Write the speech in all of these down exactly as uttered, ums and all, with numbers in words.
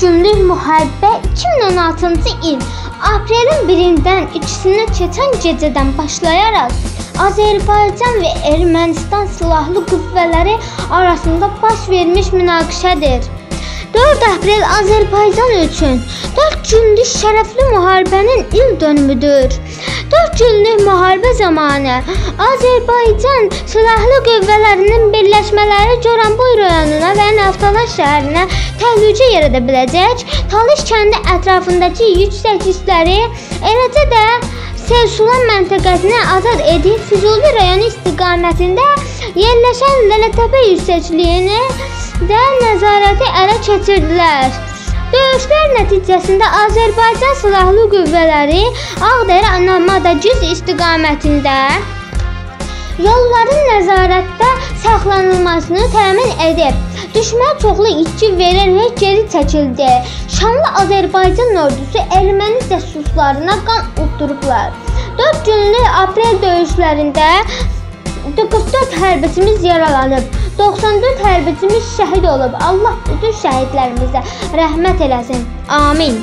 günlük müharibə iki min on altıncı il aprelin birindən ikisinə keçən gecədən başlayaraq Azərbaycan və Ermənistan silahlı qüvvələri arasında baş vermiş münaqişədir. dörd aprel Azərbaycan üçün dörd günlük şərəfli müharibənin il dönümüdür. dörd günlük müharibə zamanı Azərbaycan silahlı qüvvələrinin birləşmələri Goranboy rayonuna və Naftalan şəhərinə təhlükə yarada biləcək Talış kəndi ətrafındakı yüksək hissləri, eləcə də Sevsulan məntəqəsini azad edib Füzuli rayonu istiqamətində yerləşən Lələtəpə yüksəkliyini də nəzarəti ələ keçirdilər. Döyüşlər nəticəsində Azərbaycan silahlı qüvvələri Ağdərə-Namadagüz istiqamətində yolların nəzarətdə saxlanılmasını təmin edib, düşmən çoxlu itki verərək geri çəkildi. Şanlı Azərbaycan ordusu erməni cəsuslarına qan utdurublar. dörd günlük aprel döyüşlərində doqquz dörd hərbçimiz yaralanıb, doxsan dörd hərbçimiz şəhid olub. Allah bütün şəhidlərimizə rəhmət eləsin. Amin.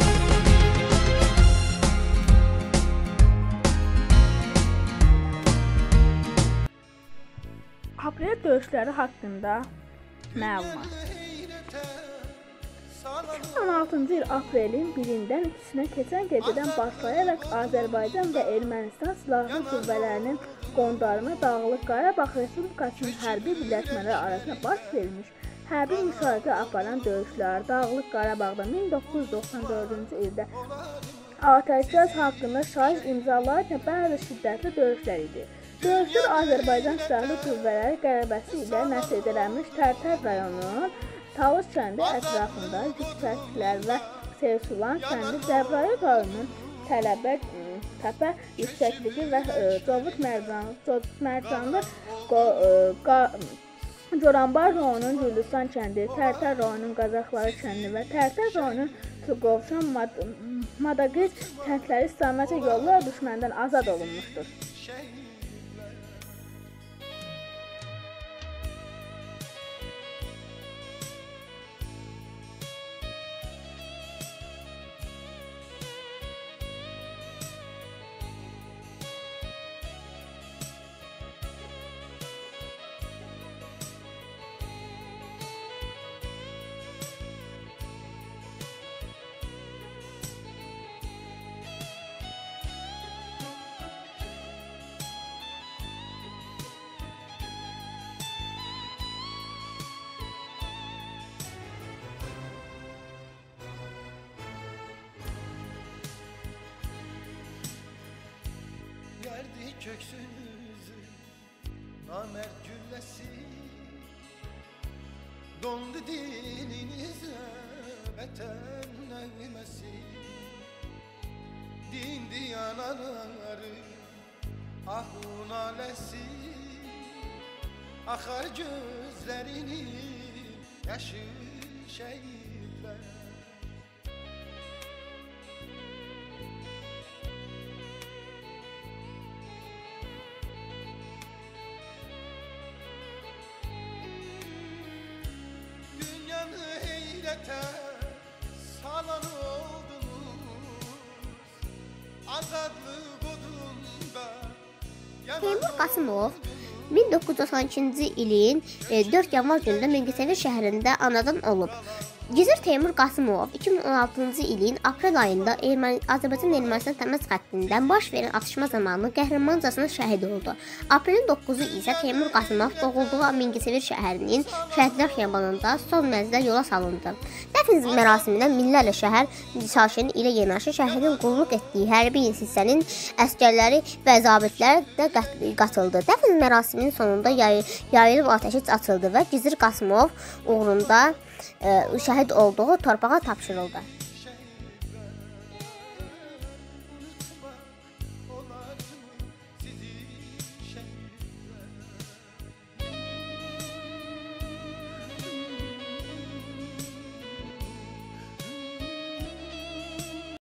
Aprel döyüşləri haqqında məlumat. iki min on altıncı il aprelin birindən ikisinə keçən gecədən başlayaraq Azərbaycan və Ermənistan silahlı qüvvələrinin qondarma Dağlıq Qarabağ Respublikasının hərbi birləşmələri arasında baş vermiş hərbi müşahidə aparan döyüşlər Dağlıq Qarabağda min doqquz yüz doxsan dördüncü ildə atəşkəs haqqında şahid imzalarkən bəzi şiddətli döyüşlər idi. Döyüşlər Azərbaycan silahlı qüvvələri qələbəsi ilə nəsr edilmiş Tərtər rayonunun Talış kəndi ətrafında yüksəkliklər və Sevsulan kəndi, Cəbrayıl rayonunun Tələbə təpə yüksəkliyi və Covud Mərcanlı Goranboy rayonunun Gülüstan kəndi, Tərtər rayonunun Qazaxları kəndi və Tərtər rayonunun Tuqovşan Madagüz kəndləri istiqamətə yollar düşməndən azad olunmuşdur. Köksünüzü namert güllesi dondu dilinize vətən nəğməsi dindi yanaları ahun aləsi axar gözlərini yaşı şəhidlər. Salan oldunuz azadlıq odunda. Teymur Qasımov min doqquz yüz doxsan ikinci ilin dörd yanvar günündə Mingəçevir şəhərində anadan olub. Gizir Teymur Qasımov iki min on altıncı ilin aprel ayında Azərbaycan-Ermənistan təməz xəttindən baş verən atışma zamanı qəhrəmancasına şəhid oldu. Aprelin doqquzu isə Teymur Qasımov doğulduğu Mingəçevir şəhərinin Şəhidlər Xiyabanında son mənzilə yola salındı. Dəfn mərasiminə minlərlə şəhər sakini ilə yanaşı şəhidin qulluq etdiyi hərbi hissənin əsgərləri və zabitləri də qatıldı. Dəfn mərasiminin sonunda yayılıb atəşi açıldı və Gizir Qasımov uğrunda şəhid olduğu torpağa tapşırıldı.